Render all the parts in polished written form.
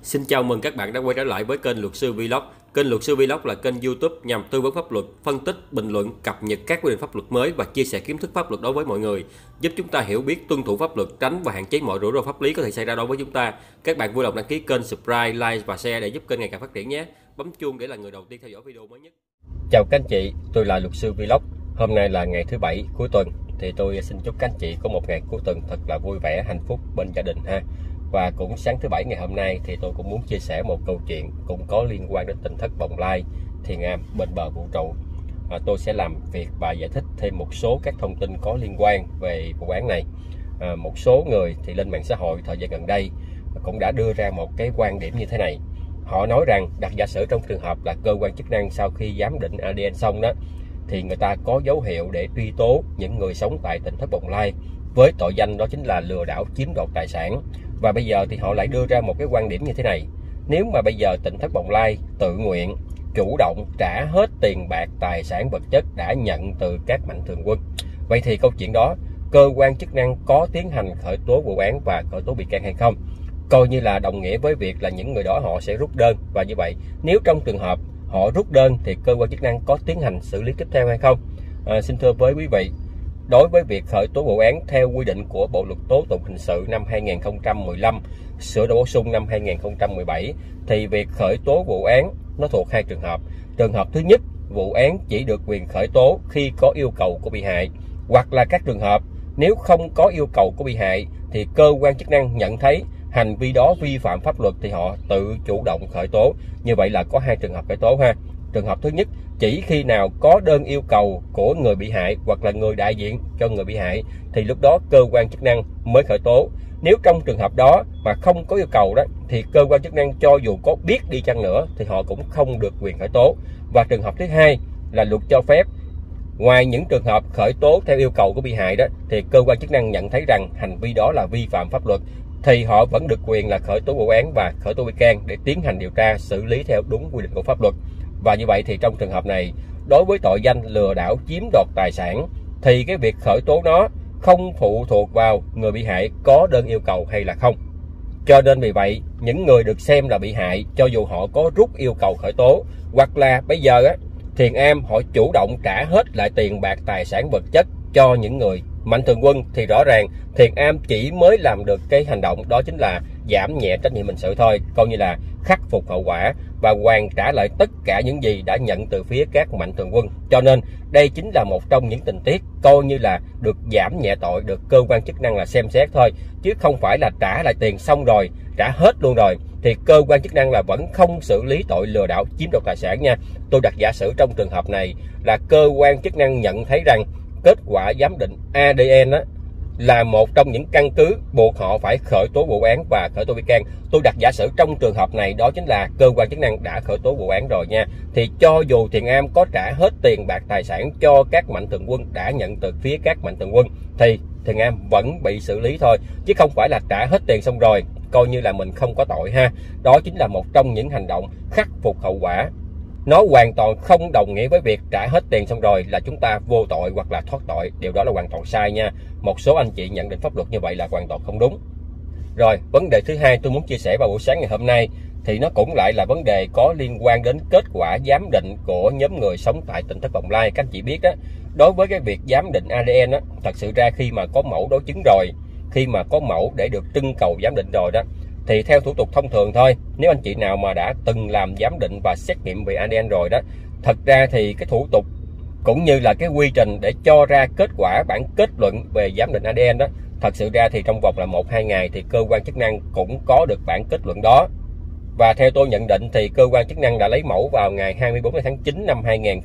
Xin chào mừng các bạn đã quay trở lại với kênh Luật sư Vlog. Kênh Luật sư Vlog là kênh YouTube nhằm tư vấn pháp luật, phân tích, bình luận, cập nhật các quy định pháp luật mới và chia sẻ kiến thức pháp luật đối với mọi người, giúp chúng ta hiểu biết, tuân thủ pháp luật, tránh và hạn chế mọi rủi ro pháp lý có thể xảy ra đối với chúng ta. Các bạn vui lòng đăng ký kênh, subscribe, like và share để giúp kênh ngày càng phát triển nhé. Bấm chuông để là người đầu tiên theo dõi video mới nhất. Chào các anh chị, tôi là Luật sư Vlog. Hôm nay là ngày thứ Bảy cuối tuần, thì tôi xin chúc các anh chị có một ngày cuối tuần thật là vui vẻ, hạnh phúc bên gia đình ha. Và cũng sáng thứ Bảy ngày hôm nay thì tôi cũng muốn chia sẻ một câu chuyện cũng có liên quan đến tỉnh thất Bồng Lai, thiền am bên bờ vũ trụ. Tôi sẽ làm việc và giải thích thêm một số các thông tin có liên quan về vụ án này. Một số người thì lên mạng xã hội thời gian gần đây cũng đã đưa ra một cái quan điểm như thế này. Họ nói rằng đặt giả sử trong trường hợp là cơ quan chức năng sau khi giám định ADN xong đó, thì người ta có dấu hiệu để truy tố những người sống tại tỉnh thất Bồng Lai với tội danh đó chính là lừa đảo chiếm đoạt tài sản. Và bây giờ thì họ lại đưa ra một cái quan điểm như thế này: nếu mà bây giờ tỉnh thất Bồng Lai tự nguyện, chủ động trả hết tiền bạc, tài sản vật chất đã nhận từ các mạnh thường quân, vậy thì câu chuyện đó cơ quan chức năng có tiến hành khởi tố vụ án và khởi tố bị can hay không? Coi như là đồng nghĩa với việc là những người đó họ sẽ rút đơn. Và như vậy nếu trong trường hợp họ rút đơn thì cơ quan chức năng có tiến hành xử lý tiếp theo hay không? Xin thưa với quý vị, đối với việc khởi tố vụ án theo quy định của Bộ Luật Tố Tụng Hình sự năm 2015, sửa đổi bổ sung năm 2017, thì việc khởi tố vụ án nó thuộc hai trường hợp. Trường hợp thứ nhất, vụ án chỉ được quyền khởi tố khi có yêu cầu của bị hại, hoặc là các trường hợp nếu không có yêu cầu của bị hại thì cơ quan chức năng nhận thấy hành vi đó vi phạm pháp luật thì họ tự chủ động khởi tố. Như vậy là có hai trường hợp khởi tố ha. Trường hợp thứ nhất, chỉ khi nào có đơn yêu cầu của người bị hại hoặc là người đại diện cho người bị hại thì lúc đó cơ quan chức năng mới khởi tố. Nếu trong trường hợp đó mà không có yêu cầu đó thì cơ quan chức năng cho dù có biết đi chăng nữa thì họ cũng không được quyền khởi tố. Và trường hợp thứ hai là luật cho phép, ngoài những trường hợp khởi tố theo yêu cầu của bị hại đó thì cơ quan chức năng nhận thấy rằng hành vi đó là vi phạm pháp luật thì họ vẫn được quyền là khởi tố vụ án và khởi tố bị can để tiến hành điều tra xử lý theo đúng quy định của pháp luật. Và như vậy thì trong trường hợp này, đối với tội danh lừa đảo chiếm đoạt tài sản thì cái việc khởi tố nó không phụ thuộc vào người bị hại có đơn yêu cầu hay là không. Cho nên vì vậy, những người được xem là bị hại, cho dù họ có rút yêu cầu khởi tố hoặc là bây giờ thiền am họ chủ động trả hết lại tiền bạc, tài sản vật chất cho những người mạnh thường quân, thì rõ ràng thiền am chỉ mới làm được cái hành động đó chính là giảm nhẹ trách nhiệm hình sự thôi, coi như là khắc phục hậu quả và hoàn trả lại tất cả những gì đã nhận từ phía các mạnh thường quân. Cho nên đây chính là một trong những tình tiết coi như là được giảm nhẹ tội, được cơ quan chức năng là xem xét thôi, chứ không phải là trả lại tiền xong rồi, trả hết luôn rồi thì cơ quan chức năng là vẫn không xử lý tội lừa đảo chiếm đoạt tài sản nha. Tôi đặt giả sử trong trường hợp này là cơ quan chức năng nhận thấy rằng kết quả giám định ADN là một trong những căn cứ buộc họ phải khởi tố vụ án và khởi tố bị can. Tôi đặt giả sử trong trường hợp này đó chính là cơ quan chức năng đã khởi tố vụ án rồi nha. Thì cho dù thiền am có trả hết tiền bạc tài sản cho các mạnh thường quân đã nhận từ phía các mạnh thường quân thì thiền am vẫn bị xử lý thôi, chứ không phải là trả hết tiền xong rồi coi như là mình không có tội ha. Đó chính là một trong những hành động khắc phục hậu quả. Nó hoàn toàn không đồng nghĩa với việc trả hết tiền xong rồi là chúng ta vô tội hoặc là thoát tội. Điều đó là hoàn toàn sai nha. Một số anh chị nhận định pháp luật như vậy là hoàn toàn không đúng. Rồi, vấn đề thứ hai tôi muốn chia sẻ vào buổi sáng ngày hôm nay thì nó cũng lại là vấn đề có liên quan đến kết quả giám định của nhóm người sống tại tỉnh thất Bồng Lai. Các anh chị biết đó, đối với cái việc giám định ADN đó, thật sự ra khi mà có mẫu đối chứng rồi, khi mà có mẫu để được trưng cầu giám định rồi đó, thì theo thủ tục thông thường thôi, nếu anh chị nào mà đã từng làm giám định và xét nghiệm về ADN rồi đó, thật ra thì cái thủ tục cũng như là cái quy trình để cho ra kết quả bản kết luận về giám định ADN đó, thật sự ra thì trong vòng là 1-2 ngày thì cơ quan chức năng cũng có được bản kết luận đó. Và theo tôi nhận định thì cơ quan chức năng đã lấy mẫu vào ngày 24 tháng 9 năm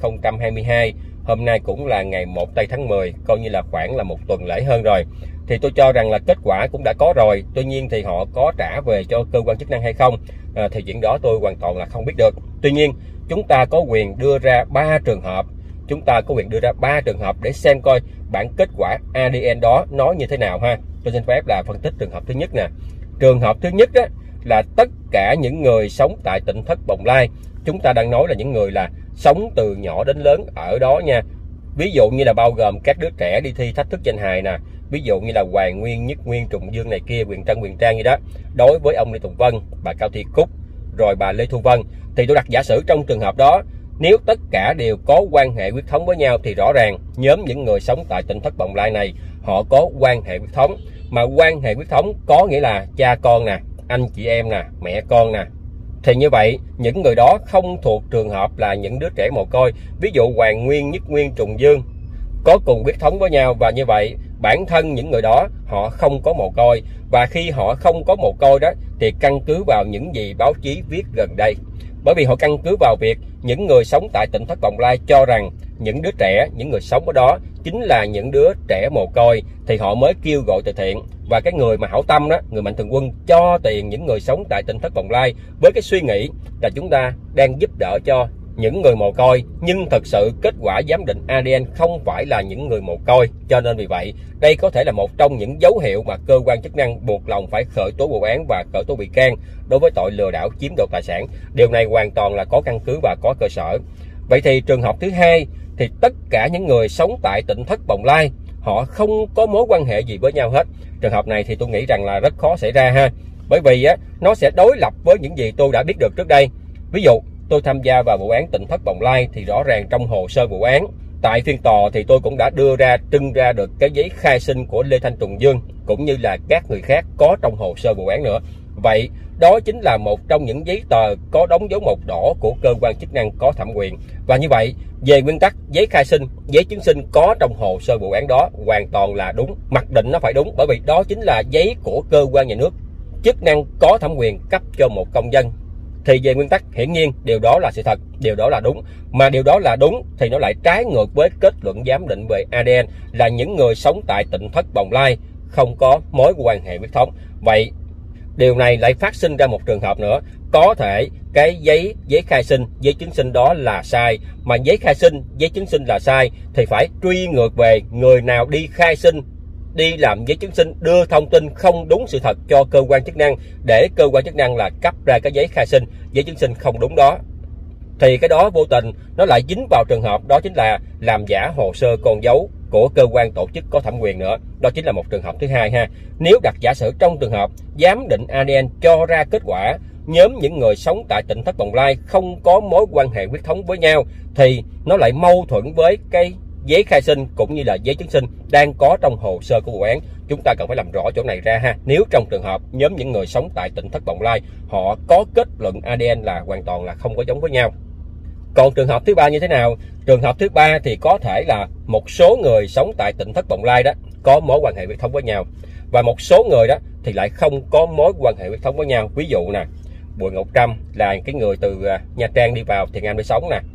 2022. Hôm nay cũng là ngày 1 tây tháng 10, coi như là khoảng là một tuần lễ hơn rồi. Thì tôi cho rằng là kết quả cũng đã có rồi. Tuy nhiên thì họ có trả về cho cơ quan chức năng hay không thì chuyện đó tôi hoàn toàn là không biết được. Tuy nhiên chúng ta có quyền đưa ra 3 trường hợp. Chúng ta có quyền đưa ra 3 trường hợp để xem coi bản kết quả ADN đó nó như thế nào ha. Tôi xin phép là phân tích trường hợp thứ nhất nè. Trường hợp thứ nhất đó là tất cả những người sống tại tỉnh thất Bồng Lai. Chúng ta đang nói là những người là sống từ nhỏ đến lớn ở đó nha. Ví dụ như là bao gồm các đứa trẻ đi thi thách thức danh hài nè, ví dụ như là Hoàng Nguyên, Nhất Nguyên, Trùng Dương này kia, Quyền Trân, Quyền Trang gì đó, đối với ông Lê Tùng Vân, bà Cao Thị Cúc, rồi bà Lê Thu Vân, thì tôi đặt giả sử trong trường hợp đó, nếu tất cả đều có quan hệ huyết thống với nhau thì rõ ràng nhóm những người sống tại tỉnh Thất Bồng Lai này họ có quan hệ huyết thống. Mà quan hệ huyết thống có nghĩa là cha con nè, anh chị em nè, mẹ con nè. Thì như vậy những người đó không thuộc trường hợp là những đứa trẻ mồ côi. Ví dụ Hoàng Nguyên, Nhất Nguyên, Trùng Dương có cùng huyết thống với nhau, và như vậy bản thân những người đó họ không có mồ côi. Và khi họ không có mồ côi đó thì căn cứ vào những gì báo chí viết gần đây. Bởi vì họ căn cứ vào việc những người sống tại tỉnh Thất Bồng Lai cho rằng những đứa trẻ, những người sống ở đó chính là những đứa trẻ mồ côi, thì họ mới kêu gọi từ thiện. Và cái người mà hảo tâm đó, người mạnh thường quân cho tiền những người sống tại tỉnh Thất Bồng Lai với cái suy nghĩ là chúng ta đang giúp đỡ cho những người mồ côi, nhưng thật sự kết quả giám định ADN không phải là những người mồ côi. Cho nên vì vậy đây có thể là một trong những dấu hiệu mà cơ quan chức năng buộc lòng phải khởi tố vụ án và khởi tố bị can đối với tội lừa đảo chiếm đoạt tài sản. Điều này hoàn toàn là có căn cứ và có cơ sở. Vậy thì trường hợp thứ hai thì tất cả những người sống tại tỉnh Thất Bồng Lai họ không có mối quan hệ gì với nhau hết. Trường hợp này thì tôi nghĩ rằng là rất khó xảy ra ha, bởi vì nó sẽ đối lập với những gì tôi đã biết được trước đây. Ví dụ tôi tham gia vào vụ án tỉnh Thất Bồng Lai thì rõ ràng trong hồ sơ vụ án tại phiên tòa thì tôi cũng đã trưng ra được cái giấy khai sinh của Lê Thanh Trùng Dương cũng như là các người khác có trong hồ sơ vụ án nữa. Vậy đó chính là một trong những giấy tờ có đóng dấu mộc đỏ của cơ quan chức năng có thẩm quyền. Và như vậy về nguyên tắc giấy khai sinh, giấy chứng sinh có trong hồ sơ vụ án đó hoàn toàn là đúng, mặc định nó phải đúng, bởi vì đó chính là giấy của cơ quan nhà nước chức năng có thẩm quyền cấp cho một công dân. Thì về nguyên tắc hiển nhiên điều đó là sự thật, điều đó là đúng. Mà điều đó là đúng thì nó lại trái ngược với kết luận giám định về ADN là những người sống tại tỉnh Thất Bồng Lai không có mối quan hệ huyết thống. Vậy điều này lại phát sinh ra một trường hợp nữa, có thể cái giấy khai sinh, giấy chứng sinh đó là sai, mà giấy khai sinh, giấy chứng sinh là sai thì phải truy ngược về người nào đi khai sinh, đi làm giấy chứng sinh, đưa thông tin không đúng sự thật cho cơ quan chức năng để cơ quan chức năng là cấp ra cái giấy khai sinh, giấy chứng sinh không đúng đó. Thì cái đó vô tình nó lại dính vào trường hợp đó chính là làm giả hồ sơ con dấu của cơ quan tổ chức có thẩm quyền nữa. Đó chính là một trường hợp thứ hai ha. Nếu đặt giả sử trong trường hợp giám định ADN cho ra kết quả nhóm những người sống tại tỉnh Thất Bồng Lai không có mối quan hệ huyết thống với nhau thì nó lại mâu thuẫn với cái giấy khai sinh cũng như là giấy chứng sinh đang có trong hồ sơ của vụ án. Chúng ta cần phải làm rõ chỗ này ra ha. Nếu trong trường hợp nhóm những người sống tại tỉnh Thất Bồng Lai họ có kết luận ADN là hoàn toàn là không có giống với nhau. Còn trường hợp thứ ba như thế nào? Trường hợp thứ ba thì có thể là một số người sống tại tỉnh Thất Bồng Lai đó có mối quan hệ huyết thống với nhau, và một số người đó thì lại không có mối quan hệ huyết thống với nhau. Ví dụ nè, Bùi Ngọc Trâm là cái người từ Nha Trang đi vào Thiện Am để sống nè.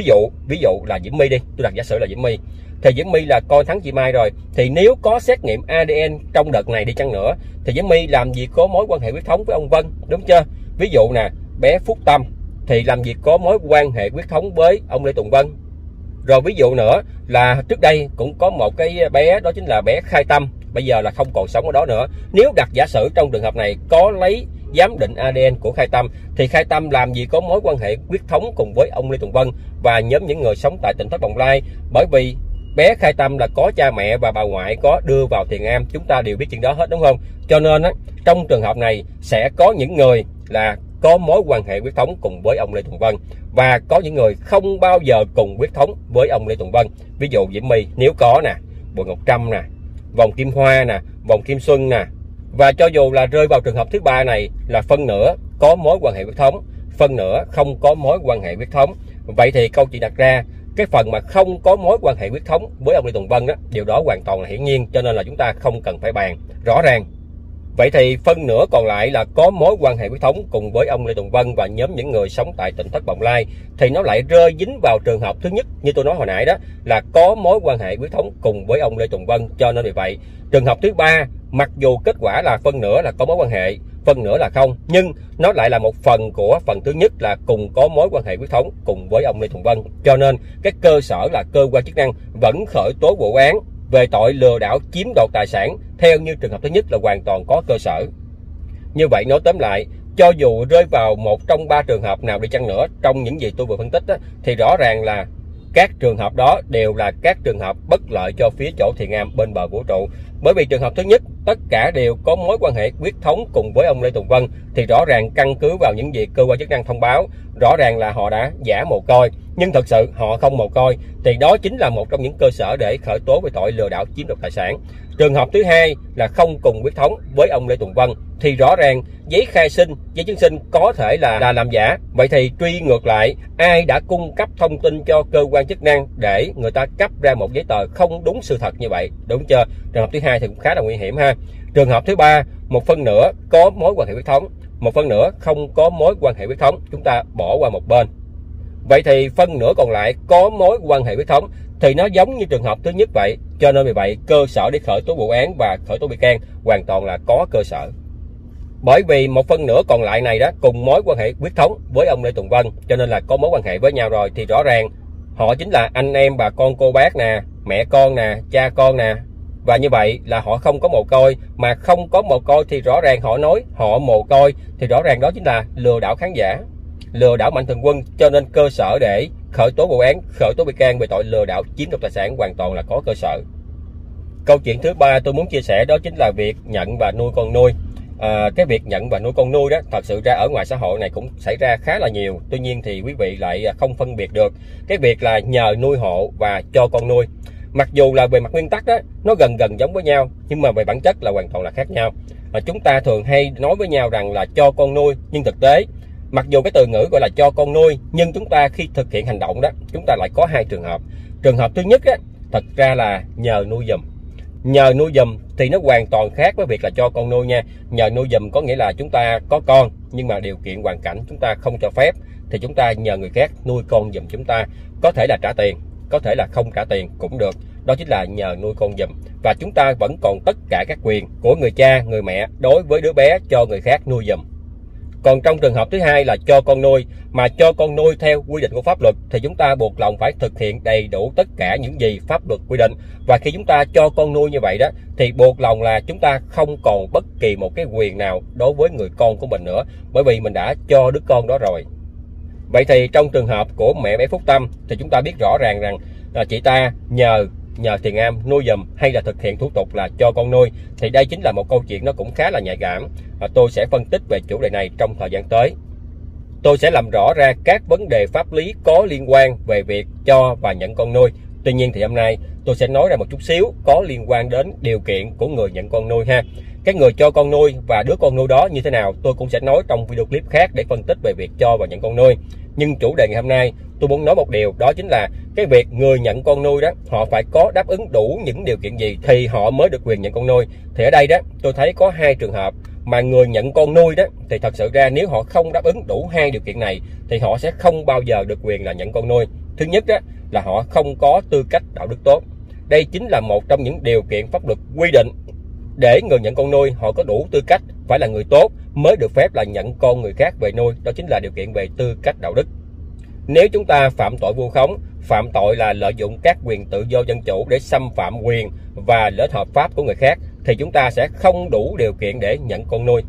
Ví dụ là Diễm My đi, tôi đặt giả sử là Diễm My. Thì Diễm My là con Thắng Chị Mai rồi, thì nếu có xét nghiệm ADN trong đợt này đi chăng nữa thì Diễm My làm gì có mối quan hệ huyết thống với ông Vân, đúng chưa? Ví dụ nè, bé Phúc Tâm thì làm gì có mối quan hệ huyết thống với ông Lê Tùng Vân. Rồi ví dụ nữa là trước đây cũng có một cái bé, đó chính là bé Khai Tâm, bây giờ là không còn sống ở đó nữa. Nếu đặt giả sử trong trường hợp này có lấy giám định ADN của Khai Tâm thì Khai Tâm làm gì có mối quan hệ huyết thống cùng với ông Lê Tùng Vân và nhóm những người sống tại tỉnh Thất Bồng Lai, bởi vì bé Khai Tâm là có cha mẹ và bà ngoại có đưa vào Thiện Am, chúng ta đều biết chuyện đó hết đúng không? Cho nên trong trường hợp này sẽ có những người là có mối quan hệ huyết thống cùng với ông Lê Tùng Vân và có những người không bao giờ cùng huyết thống với ông Lê Tùng Vân. Ví dụ Diễm My nếu có nè, Bùi Ngọc Trâm nè, Vòng Kim Hoa nè, Vòng Kim Xuân nè. Và cho dù là rơi vào trường hợp thứ ba này là phân nửa có mối quan hệ huyết thống, phân nửa không có mối quan hệ huyết thống, vậy thì câu chuyện đặt ra cái phần mà không có mối quan hệ huyết thống với ông Lê Tùng Vân đó, điều đó hoàn toàn là hiển nhiên, cho nên là chúng ta không cần phải bàn rõ ràng. Vậy thì phân nửa còn lại là có mối quan hệ huyết thống cùng với ông Lê Tùng Vân và nhóm những người sống tại tỉnh Thất Bồng Lai, thì nó lại rơi dính vào trường hợp thứ nhất như tôi nói hồi nãy đó, là có mối quan hệ huyết thống cùng với ông Lê Tùng Vân. Cho nên vì vậy trường hợp thứ ba, mặc dù kết quả là phân nửa là có mối quan hệ, phân nửa là không, nhưng nó lại là một phần của phần thứ nhất là cùng có mối quan hệ huyết thống cùng với ông Lê Tùng Vân. Cho nên cái cơ sở là cơ quan chức năng vẫn khởi tố vụ án về tội lừa đảo chiếm đoạt tài sản theo như trường hợp thứ nhất là hoàn toàn có cơ sở. Như vậy nói tóm lại, cho dù rơi vào một trong ba trường hợp nào đi chăng nữa trong những gì tôi vừa phân tích đó, thì rõ ràng là các trường hợp đó đều là các trường hợp bất lợi cho phía chỗ Thiện Am bên bờ vũ trụ. Bởi vì trường hợp thứ nhất, tất cả đều có mối quan hệ huyết thống cùng với ông Lê Tùng Vân, thì rõ ràng căn cứ vào những gì cơ quan chức năng thông báo, rõ ràng là họ đã giả mồ côi, nhưng thật sự họ không mồ côi, thì đó chính là một trong những cơ sở để khởi tố về tội lừa đảo chiếm đoạt tài sản. Trường hợp thứ hai là không cùng huyết thống với ông Lê Tùng Vân, thì rõ ràng giấy khai sinh, giấy chứng sinh có thể là làm giả. Vậy thì truy ngược lại, ai đã cung cấp thông tin cho cơ quan chức năng để người ta cấp ra một giấy tờ không đúng sự thật như vậy, đúng chưa? Trường hợp thứ hai thì cũng khá là nguy hiểm ha. Trường hợp thứ ba, một phân nửa có mối quan hệ huyết thống, một phân nửa không có mối quan hệ huyết thống, chúng ta bỏ qua một bên. Vậy thì phân nửa còn lại có mối quan hệ huyết thống thì nó giống như trường hợp thứ nhất vậy, cho nên vì vậy cơ sở để khởi tố vụ án và khởi tố bị can hoàn toàn là có cơ sở. Bởi vì một phân nửa còn lại này đó cùng mối quan hệ huyết thống với ông Lê Tùng Vân, cho nên là có mối quan hệ với nhau rồi, thì rõ ràng họ chính là anh em bà con cô bác nè, mẹ con nè, cha con nè. Và như vậy là họ không có mồ côi, mà không có mồ côi thì rõ ràng họ nói họ mồ côi, thì rõ ràng đó chính là lừa đảo khán giả, lừa đảo Mạnh Thường Quân, cho nên cơ sở để khởi tố vụ án, khởi tố bị can về tội lừa đảo chiếm đoạt tài sản hoàn toàn là có cơ sở. Câu chuyện thứ ba tôi muốn chia sẻ đó chính là việc nhận và nuôi con nuôi. Cái việc nhận và nuôi con nuôi đó thật sự ra ở ngoài xã hội này cũng xảy ra khá là nhiều. Tuy nhiên thì quý vị lại không phân biệt được cái việc là nhờ nuôi hộ và cho con nuôi. Mặc dù là về mặt nguyên tắc đó nó gần giống với nhau, nhưng mà về bản chất là hoàn toàn là khác nhau. Chúng ta thường hay nói với nhau rằng là cho con nuôi, nhưng thực tế mặc dù cái từ ngữ gọi là cho con nuôi, nhưng chúng ta khi thực hiện hành động đó, chúng ta lại có hai trường hợp. Trường hợp thứ nhất á, thật ra là nhờ nuôi giùm. Nhờ nuôi giùm thì nó hoàn toàn khác với việc là cho con nuôi nha. Nhờ nuôi giùm có nghĩa là chúng ta có con, nhưng mà điều kiện hoàn cảnh chúng ta không cho phép, thì chúng ta nhờ người khác nuôi con giùm chúng ta. Có thể là trả tiền, có thể là không trả tiền cũng được. Đó chính là nhờ nuôi con giùm. Và chúng ta vẫn còn tất cả các quyền của người cha, người mẹ đối với đứa bé cho người khác nuôi giùm. Còn trong trường hợp thứ hai là cho con nuôi, mà cho con nuôi theo quy định của pháp luật, thì chúng ta buộc lòng phải thực hiện đầy đủ tất cả những gì pháp luật quy định. Và khi chúng ta cho con nuôi như vậy đó, thì buộc lòng là chúng ta không còn bất kỳ một cái quyền nào đối với người con của mình nữa, bởi vì mình đã cho đứa con đó rồi. Vậy thì trong trường hợp của mẹ bé Phúc Tâm thì chúng ta biết rõ ràng rằng chị ta nhờ Thiền Am nuôi giùm hay là thực hiện thủ tục là cho con nuôi, thì đây chính là một câu chuyện nó cũng khá là nhạy cảm. Tôi sẽ phân tích về chủ đề này trong thời gian tới. Tôi sẽ làm rõ ra các vấn đề pháp lý có liên quan về việc cho và nhận con nuôi. Tuy nhiên thì hôm nay tôi sẽ nói ra một chút xíu có liên quan đến điều kiện của người nhận con nuôi ha. Cái người cho con nuôi và đứa con nuôi đó như thế nào tôi cũng sẽ nói trong video clip khác để phân tích về việc cho và nhận con nuôi. Nhưng chủ đề ngày hôm nay tôi muốn nói một điều, đó chính là cái việc người nhận con nuôi đó họ phải có đáp ứng đủ những điều kiện gì thì họ mới được quyền nhận con nuôi. Thì ở đây đó tôi thấy có hai trường hợp mà người nhận con nuôi đó, thì thật sự ra nếu họ không đáp ứng đủ hai điều kiện này thì họ sẽ không bao giờ được quyền là nhận con nuôi. Thứ nhất đó là họ không có tư cách đạo đức tốt. Đây chính là một trong những điều kiện pháp luật quy định để người nhận con nuôi họ có đủ tư cách, phải là người tốt mới được phép là nhận con người khác về nuôi. Đó chính là điều kiện về tư cách đạo đức. Nếu chúng ta phạm tội vu khống, phạm tội là lợi dụng các quyền tự do dân chủ để xâm phạm quyền và lợi ích hợp pháp của người khác, thì chúng ta sẽ không đủ điều kiện để nhận con nuôi.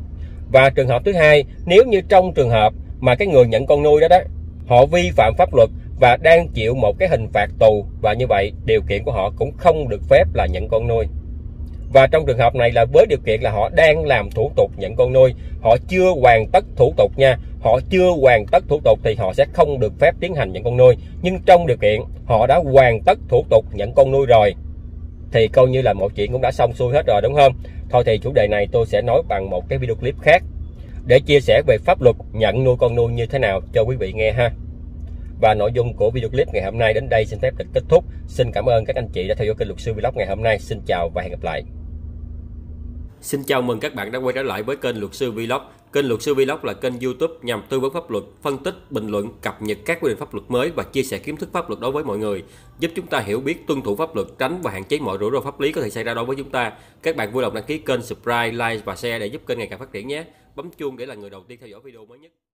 Và trường hợp thứ hai, nếu như trong trường hợp mà cái người nhận con nuôi đó họ vi phạm pháp luật và đang chịu một cái hình phạt tù, và như vậy điều kiện của họ cũng không được phép là nhận con nuôi. Và trong trường hợp này là với điều kiện là họ đang làm thủ tục nhận con nuôi, họ chưa hoàn tất thủ tục nha, họ chưa hoàn tất thủ tục thì họ sẽ không được phép tiến hành nhận con nuôi. Nhưng trong điều kiện họ đã hoàn tất thủ tục nhận con nuôi rồi thì coi như là mọi chuyện cũng đã xong xuôi hết rồi, đúng không? Thôi thì chủ đề này tôi sẽ nói bằng một cái video clip khác để chia sẻ về pháp luật nhận nuôi con nuôi như thế nào cho quý vị nghe ha. Và nội dung của video clip ngày hôm nay đến đây xin phép được kết thúc. Xin cảm ơn các anh chị đã theo dõi kênh Luật Sư Vlog ngày hôm nay. Xin chào và hẹn gặp lại. Xin chào mừng các bạn đã quay trở lại với kênh Luật Sư Vlog. Kênh Luật Sư Vlog là kênh YouTube nhằm tư vấn pháp luật, phân tích, bình luận, cập nhật các quy định pháp luật mới và chia sẻ kiến thức pháp luật đối với mọi người, giúp chúng ta hiểu biết, tuân thủ pháp luật, tránh và hạn chế mọi rủi ro pháp lý có thể xảy ra đối với chúng ta. Các bạn vui lòng đăng ký kênh, subscribe, like và share để giúp kênh ngày càng phát triển nhé. Bấm chuông để là người đầu tiên theo dõi video mới nhất.